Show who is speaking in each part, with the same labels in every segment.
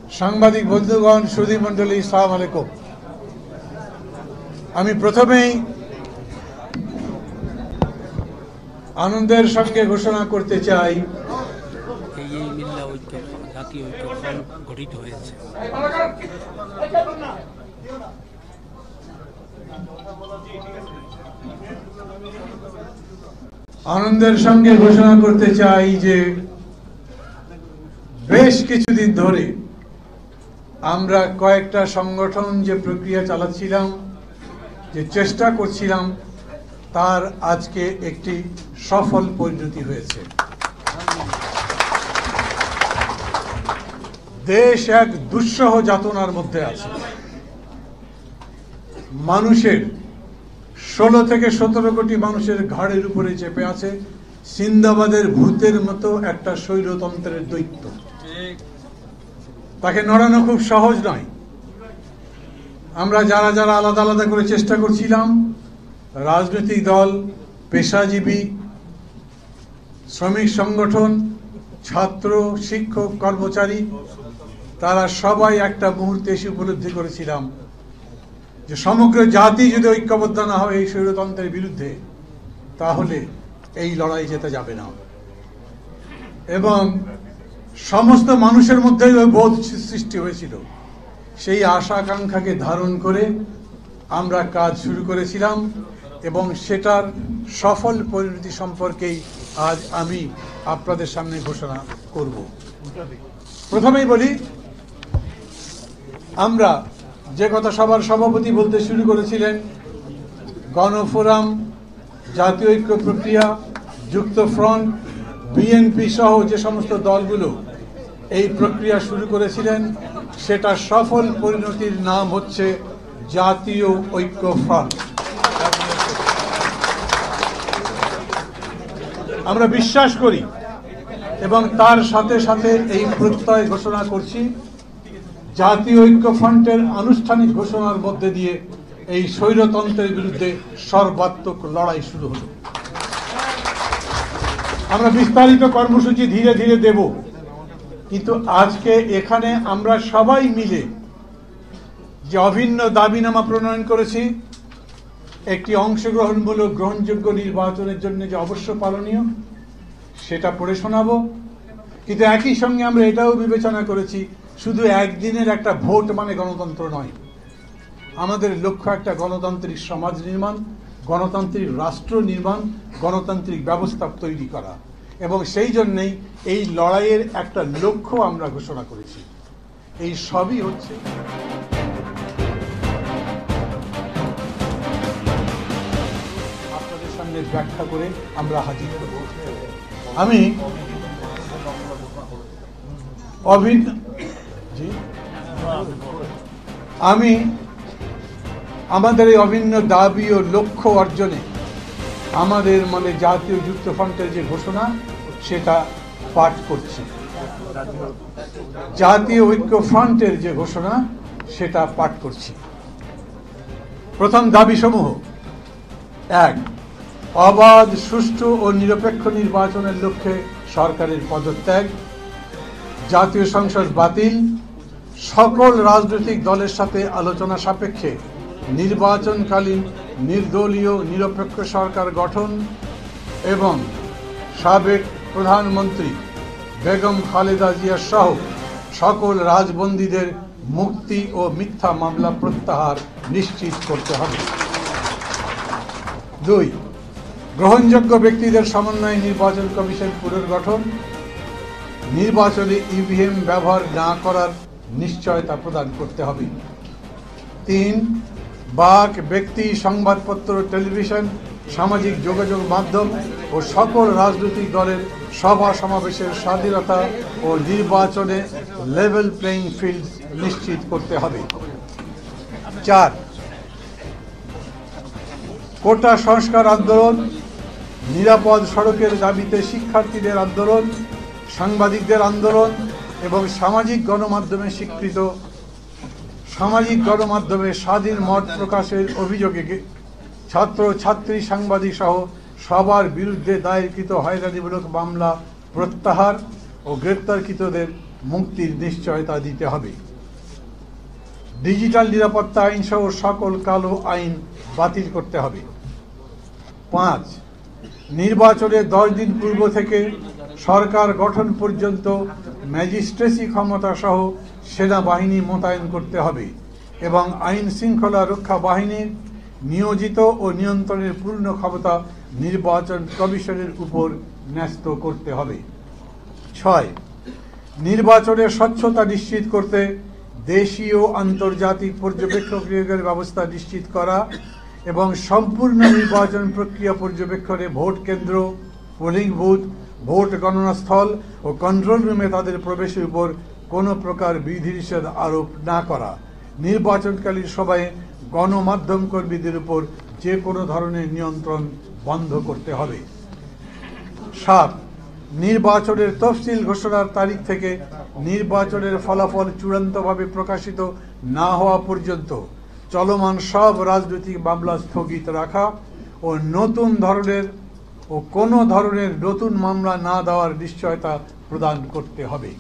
Speaker 1: সাংবাদিক বন্ধুগণ, সুধী মণ্ডলী, আসসালামু আলাইকুম। আমি প্রথমেই আনন্দের সঙ্গে ঘোষণা করতে চাই
Speaker 2: জাতীয় ঐক্য ফ্রন্ট গঠিত হয়েছে।
Speaker 1: আনন্দের সঙ্গে ঘোষণা করতে চাই যে বেশ কিছুদিন ধরে আমরা কয়েকটা সংগঠন যে প্রক্রিয়া চালাচ্ছিলাম, যে চেষ্টা করছিলাম, তার আজকে একটি সফল পরিণতি হয়েছে। দেশ এক দুঃসহ যাতনার মধ্যে আছে। মানুষের 16 থেকে 17 কোটি মানুষের ঘাড়ের উপরে চেপে আছে সিন্দাবাদের ভূতের মতো একটা স্বৈরতন্ত্রের দৈত্য। তাকে নড়ানো খুব সহজ নয়। আমরা যারা যারা আলাদা আলাদা করে চেষ্টা করছিলাম, রাজনৈতিক দল, পেশাজীবী, শ্রমিক সংগঠন, ছাত্র, শিক্ষক, কর্মচারী, তারা সবাই একটা মুহূর্তে এসে উপলব্ধি করেছিলাম যে সমগ্র জাতি যদি ঐক্যবদ্ধ না হয় এই স্বৈরতন্ত্রের বিরুদ্ধে, তাহলে এই লড়াই যেতে যাবে না। এবং সমস্ত মানুষের মধ্যে ওই বোধ সৃষ্টি হয়েছিল। সেই আশা আকাঙ্ক্ষাকে ধারণ করে আমরা কাজ শুরু করেছিলাম এবং সেটার সফল পরিণতি সম্পর্কেই আজ আমি আপনাদের সামনে ঘোষণা করব। প্রথমেই বলি, আমরা যে কথা সবার সভাপতি বলতে শুরু করেছিলেন, গণফোরাম, জাতীয় ঐক্য প্রক্রিয়া, যুক্ত ফ্রন্ট, বিএনপি সহ যে সমস্ত দলগুলো এই প্রক্রিয়া শুরু করেছিলেন, সেটা সফল পরিণতির নাম হচ্ছে জাতীয় ঐক্য ফ্রন্ট। আমরা বিশ্বাস করি এবং তার সাথে সাথে এই প্রত্যয় ঘোষণা করছি, জাতীয় ঐক্য ফ্রন্টের আনুষ্ঠানিক ঘোষণার মধ্যে দিয়ে এই স্বৈরতন্ত্রের বিরুদ্ধে সর্বাত্মক লড়াই শুরু হলো। আমরা বিস্তারিত কর্মসূচি ধীরে ধীরে দেব, কিন্তু আজকে এখানে আমরা সবাই মিলে যে অভিন্ন দাবিনামা প্রণয়ন করেছি, একটি অংশগ্রহণমূলক গ্রহণযোগ্য নির্বাচনের জন্য যে অবশ্য পালনীয়, সেটা পড়ে শোনাবো। কিন্তু একই সঙ্গে আমরা এটাও বিবেচনা করেছি, শুধু একদিনের একটা ভোট মানে গণতন্ত্র নয়। আমাদের লক্ষ্য একটা গণতান্ত্রিক সমাজ নির্মাণ, গণতান্ত্রিক রাষ্ট্র নির্মাণ, গণতান্ত্রিক ব্যবস্থা তৈরি করা, এবং সেই জন্যেই এই লড়াইয়ের একটা লক্ষ্য আমরা ঘোষণা করেছি। এই সবই হচ্ছে আপনাদের সামনে ব্যাখ্যা করে আমরা হাজির করব। আমি আমাদের এই অভিন্ন দাবি ও লক্ষ্য অর্জনে আমাদের মানে জাতীয় যুক্ত ফ্রন্টের যে ঘোষণা, সেটা পাঠ করছি। জাতীয় ঐক্য ফ্রন্টের যে ঘোষণা, সেটা পাঠ করছি। প্রথম দাবি সমূহ: 1. অবাধ, সুষ্ঠু ও নিরপেক্ষ নির্বাচনের লক্ষ্যে সরকারের পদত্যাগ, জাতীয় সংসদ বাতিল, সকল রাজনৈতিক দলের সাথে আলোচনা সাপেক্ষে নির্বাচনকালীন নির্দলীয় নিরপেক্ষ সরকার গঠন এবং সাবেক প্রধানমন্ত্রী বেগম খালেদা জিয়া সহ সকল রাজবন্দীদের মুক্তি ও মিথ্যা মামলা প্রত্যাহার নিশ্চিত করতে হবে। 2. গ্রহণযোগ্য ব্যক্তিদের সমন্বয়ে নির্বাচন কমিশন পুনর্গঠন, নির্বাচনে ইভিএম ব্যবহার না করার নিশ্চয়তা প্রদান করতে হবে। 3. বাক, ব্যক্তি, সংবাদপত্র, টেলিভিশন, সামাজিক যোগাযোগ মাধ্যম ও সকল রাজনৈতিক দলের সভা সমাবেশের স্বাধীনতা ও নির্বাচনে লেভেল প্লেইং ফিল্ড নিশ্চিত করতে হবে। 4. কোটা সংস্কার আন্দোলন, নিরাপদ সড়কের দাবিতে শিক্ষার্থীদের আন্দোলন, সাংবাদিকদের আন্দোলন এবং সামাজিক গণমাধ্যমে স্বীকৃত সামাজিক গণমাধ্যমে স্বাধীন মত প্রকাশের অভিযোগে ছাত্র, ছাত্রী, সাংবাদিক সহ সবার বিরুদ্ধে দায়েরকৃত হয়রানিমূলক মামলা প্রত্যাহার ও গ্রেপ্তারকৃতদের মুক্তির নিশ্চয়তা দিতে হবে। ডিজিটাল নিরাপত্তা আইন সহ সকল কালো আইন বাতিল করতে হবে। 5. নির্বাচনের 10 দিন পূর্ব থেকে সরকার গঠন পর্যন্ত ম্যাজিস্ট্রেসি ক্ষমতা সহ সেনাবাহিনী মোতায়েন করতে হবে এবং আইন শৃঙ্খলা রক্ষা বাহিনীর নিয়োজিত ও নিয়ন্ত্রণের পূর্ণ ক্ষমতা নির্বাচন কমিশনের উপর ন্যস্ত করতে হবে। 6. নির্বাচনের স্বচ্ছতা নিশ্চিত করতে দেশীয় ও আন্তর্জাতিক পর্যবেক্ষক নিয়োগের ব্যবস্থা নিশ্চিত করা এবং সম্পূর্ণ নির্বাচন প্রক্রিয়া পর্যবেক্ষণে ভোট কেন্দ্র, পোলিং বুথ, ভোট গণনা স্থল ও কন্ট্রোল রুমে তাদের প্রবেশের উপর কোনো প্রকার বিধিনিষেধ আরোপ না করা, নির্বাচনকালীন সময়ে গণমাধ্যম কর্মীদের উপর যে কোনো ধরনের নিয়ন্ত্রণ বন্ধ করতে হবে। 7. নির্বাচনের তফসিল ঘোষণার তারিখ থেকে নির্বাচনের ফলাফল চূড়ান্তভাবে প্রকাশিত না হওয়া পর্যন্ত চলমান সব রাজনৈতিক মামলা স্থগিত রাখা ও কোনো ধরনের নতুন মামলা না দেওয়ার নিশ্চয়তা প্রদান করতে হবে।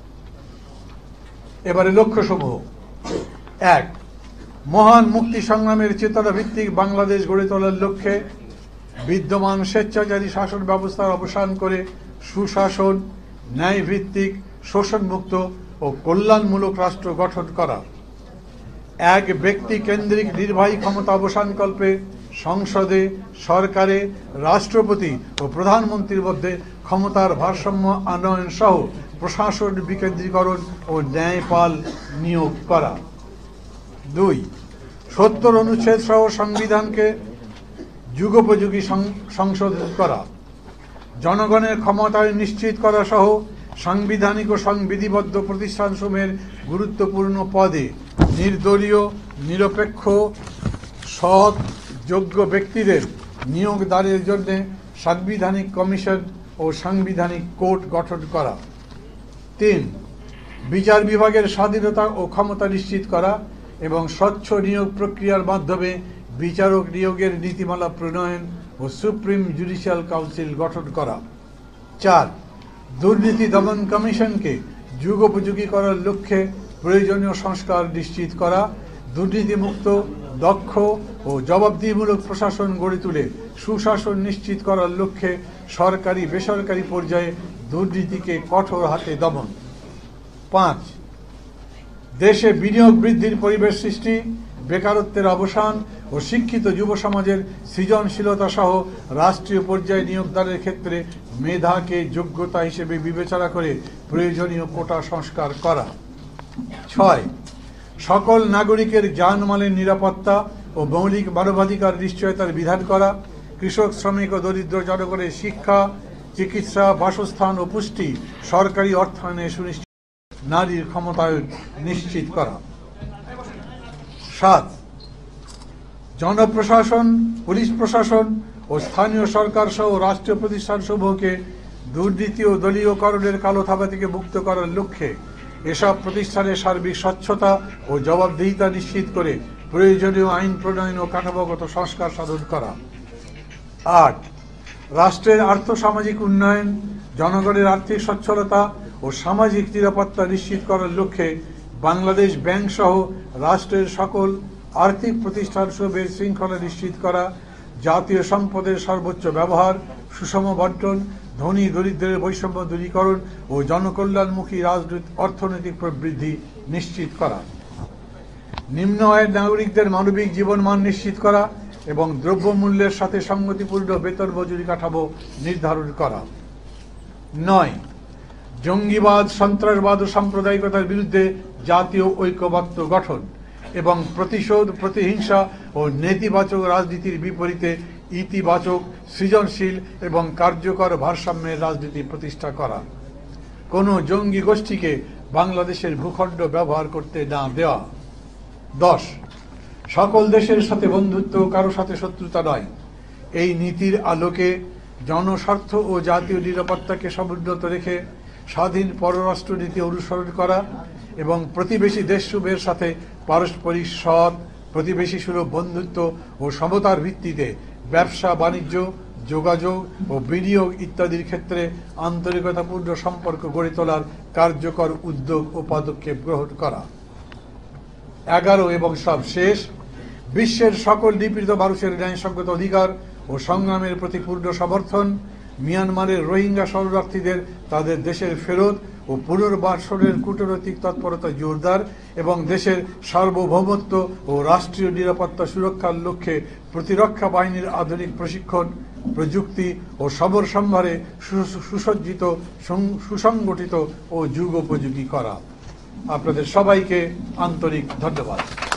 Speaker 1: এবারে লক্ষ্যসমূহ। 1. মহান মুক্তি সংগ্রামের চেতনা ভিত্তিক বাংলাদেশ গড়ে তোলার লক্ষ্যে বিদ্যমান স্বেচ্ছাচারী শাসন ব্যবস্থার অবসান করে সুশাসন, ন্যায়ভিত্তিক, শোষণমুক্ত ও কল্যাণমূলক রাষ্ট্র গঠন করা। 1. ব্যক্তি কেন্দ্রিক নির্বাহী ক্ষমতা অবসানকল্পে সংসদে, সরকারে, রাষ্ট্রপতি ও প্রধানমন্ত্রীর মধ্যে ক্ষমতার ভারসাম্য আনয়ন সহ প্রশাসন বিকেন্দ্রীকরণ ও ন্যায়পাল নিয়োগ করা। 2. 70 অনুচ্ছেদ সহ সংবিধানকে যুগোপযোগী সংশোধন করা। জনগণের ক্ষমতায়ন নিশ্চিত করা সহ সাংবিধানিক ও সংবিধিবদ্ধ প্রতিষ্ঠানসমূহের গুরুত্বপূর্ণ পদে নির্দলীয়, নিরপেক্ষ, সৎ, যোগ্য ব্যক্তিদের নিয়োগ দানের জন্য সাংবিধানিক কমিশন ও সাংবিধানিক কোর্ট গঠন করা। 3. বিচার বিভাগের স্বাধীনতা ও ক্ষমতা নিশ্চিত করা এবং স্বচ্ছ নিয়োগ প্রক্রিয়ার মাধ্যমে বিচারক নিয়োগের নীতিমালা প্রণয়ন ও সুপ্রিম জুডিশিয়াল কাউন্সিল গঠন করা। 4. দুর্নীতি দমন কমিশনকে যুগোপযোগী করার লক্ষ্যে প্রয়োজনীয় সংস্কার নিশ্চিত করা, দুর্নীতিমুক্ত, দক্ষ ও জবাবদিহিমূলক প্রশাসন গড়ে তুলে সুশাসন নিশ্চিত করার লক্ষ্যে সরকারি বেসরকারি পর্যায়ে দুর্নীতিকে কঠোর হাতে দমন। 5. দেশে বিনিয়োগ বৃদ্ধির পরিবেশ সৃষ্টি, বেকারত্বের অবসান ও শিক্ষিত যুব সমাজের সৃজনশীলতা সহ রাষ্ট্রীয় পর্যায়ে নিয়োগদানের ক্ষেত্রে মেধাকে যোগ্যতা হিসেবে বিবেচনা করে প্রয়োজনীয় কোটা সংস্কার করা। 6. সকল নাগরিকের জানমালের নিরাপত্তা ও মৌলিক মানবাধিকার নিশ্চয়তার বিধান করা, কৃষক, শ্রমিক ও দরিদ্র জনগণের শিক্ষা, চিকিৎসা, বাসস্থান ও পুষ্টি সরকারি অর্থায়নে সুনিশ্চিত, নারীর ক্ষমতায়ন নিশ্চিত করা। 7. জনপ্রশাসন, পুলিশ প্রশাসন ও স্থানীয় সরকার সহ রাষ্ট্রীয় প্রতিষ্ঠানসমূহকে দুর্নীতি ও দলীয়করণের কালো থাবা থেকে মুক্ত করার লক্ষ্যে এসব প্রতিষ্ঠানের সার্বিক স্বচ্ছতা ও জবাবদিহিতা নিশ্চিত করে প্রয়োজনীয় আইন প্রণয়ন ও কাঠামোগত সংস্কার সাধন করা। 8. রাষ্ট্রের আর্থসামাজিক উন্নয়ন, জনগণের আর্থিক সচ্ছলতা ও সামাজিক নিরাপত্তা নিশ্চিত করার লক্ষ্যে বাংলাদেশ ব্যাংক সহ রাষ্ট্রের সকল আর্থিক প্রতিষ্ঠানসমূহের শৃঙ্খলা নিশ্চিত করা, জাতীয় সম্পদের সর্বোচ্চ ব্যবহার, সুষম বণ্টন, ধনী দরিদ্রের বৈষম্য দূরীকরণ ও জনকল্যাণমুখী অর্থনৈতিক প্রবৃদ্ধি নিশ্চিত করা। নিম্ন আয়ের নাগরিকদের মানবিক জীবনমান নিশ্চিত করা এবং দ্রব্যমূল্যের সাথে সঙ্গতিপূর্ণ বেতন মজুরি কাঠামো নির্ধারণ করা। 9. জঙ্গিবাদ, সন্ত্রাসবাদ ও সাম্প্রদায়িকতার বিরুদ্ধে জাতীয় ঐক্যমত্য গঠন এবং প্রতিশোধ, প্রতিহিংসা ও নেতিবাচক রাজনীতির বিপরীতে ইতিবাচক, সৃজনশীল এবং কার্যকর ভারসাম্যের রাজনীতি প্রতিষ্ঠা করা। কোনো জঙ্গি গোষ্ঠীকে বাংলাদেশের ভূখণ্ড ব্যবহার করতে না দেওয়া। 10. সকল দেশের সাথে বন্ধুত্ব, কারো সাথে শত্রুতা নয়। এই নীতির আলোকে জনস্বার্থ ও জাতীয় নিরাপত্তাকে সমুন্নত রেখে স্বাধীন পররাষ্ট্রনীতি অনুসরণ করা এবং প্রতিবেশী দেশসমূহের সাথে পারস্পরিক সৎ, প্রতিবেশী সুলভ বন্ধুত্ব ও সমতার ভিত্তিতে ব্যবসা, বাণিজ্য, যোগাযোগ ও বিনিয়োগ ইত্যাদির ক্ষেত্রে আন্তরিকতাপূর্ণ সম্পর্ক গড়ে তোলার কার্যকর উদ্যোগ ও পদক্ষেপ গ্রহণ করা। 11 এবং সব শেষ, বিশ্বের সকল নিপীড়িত মানুষের ন্যায়সঙ্গত অধিকার ও সংগ্রামের প্রতি পূর্ণ সমর্থন, মিয়ানমারের রোহিঙ্গা শরণার্থীদের তাদের দেশের ফেরত ও পুনর্বাসনের কূটনৈতিক তৎপরতা জোরদার এবং দেশের সার্বভৌমত্ব ও রাষ্ট্রীয় নিরাপত্তা সুরক্ষার লক্ষ্যে প্রতিরক্ষা বাহিনীর আধুনিক প্রশিক্ষণ, প্রযুক্তি ও সবর সম্ভারে সুসজ্জিত, সুসংগঠিত ও যুগোপযোগী করা। আপনাদের সবাইকে আন্তরিক ধন্যবাদ।